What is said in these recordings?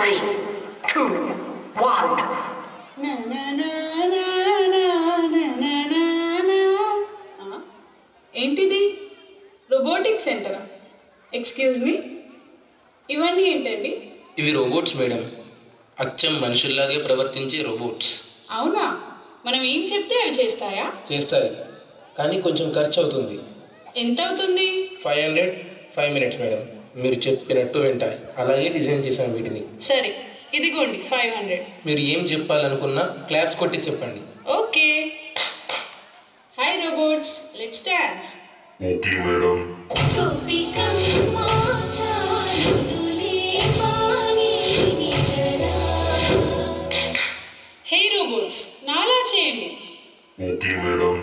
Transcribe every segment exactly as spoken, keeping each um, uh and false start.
Three, two, one. Na na na na na na na na. ఏంటిది? Robotic సెంటరా? Excuse me, ఇవన్నీ ఏంటండి? ఇవి రోబోట్స్ మేడం, అచ్చం మనుషుల్లాగే ప్రవర్తించే రోబోట్స్. అవునా? మనం ఏం చెప్తే అవి చేస్తాయా? చేస్తాయి, కానీ కొంచెం ఖర్చు అవుతుంది. ఎంత అవుతుంది? Five hundred five minutes madam. మీరు చెప్పినట్టు వింటాయి, అలాగే డిజైన్ చేసాం వీటిని. సరే, ఇదిగోండి ఫైవ్ హండ్రెడ్. మీరు ఏం చెప్పాలనుకున్నా క్లాప్స్ కొట్టి చెప్పండి. Okay. Hi robots, let's dance. Okay madam. Hey robots, నాలా చేయండి. Okay madam.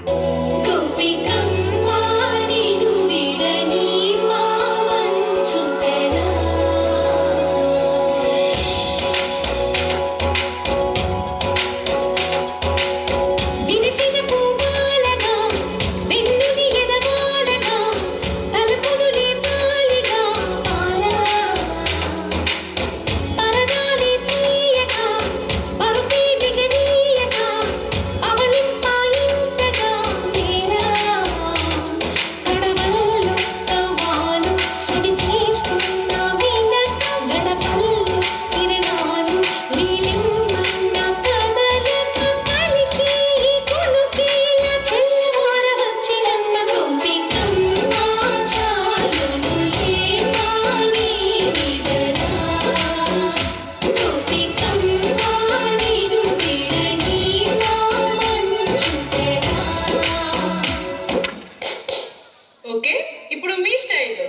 ఓకే, ఇప్పుడు మీ స్టైల్లో.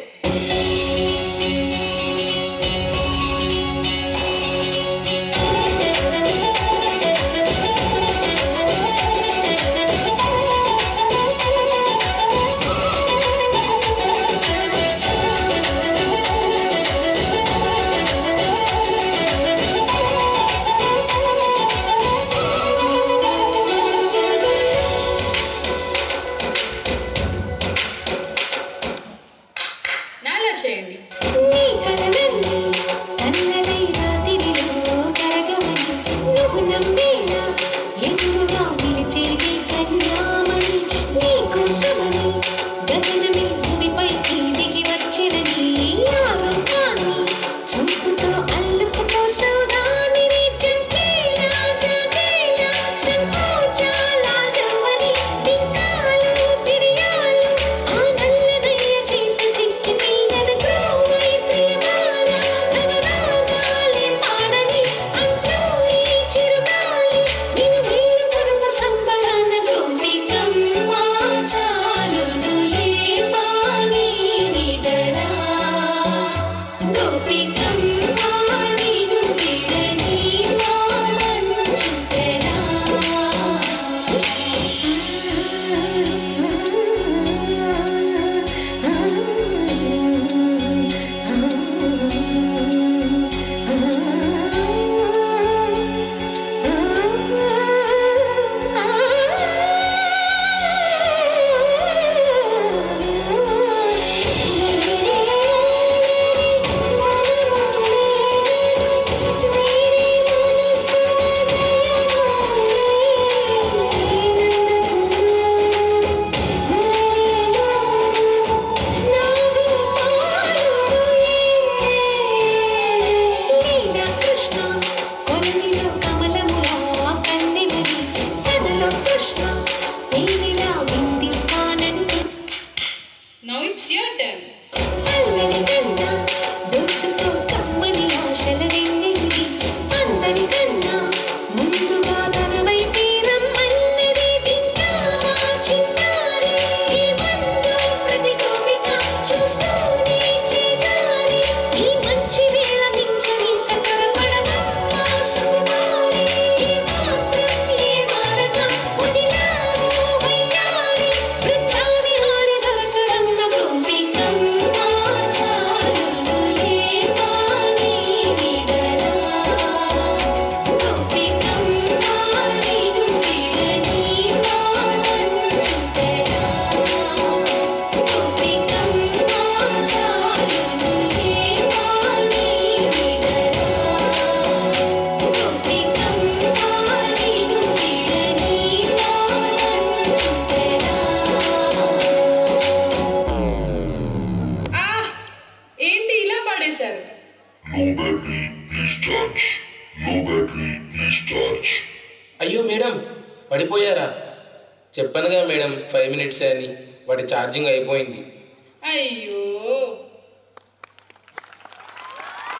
Low battery, please charge. Low battery, please charge. అయ్యో మేడం పడిపోయారా? చెప్పనుగా మేడం ఫైవ్ మినిట్స్ అని, వాడి ఛార్జింగ్ అయిపోయింది. అయ్యో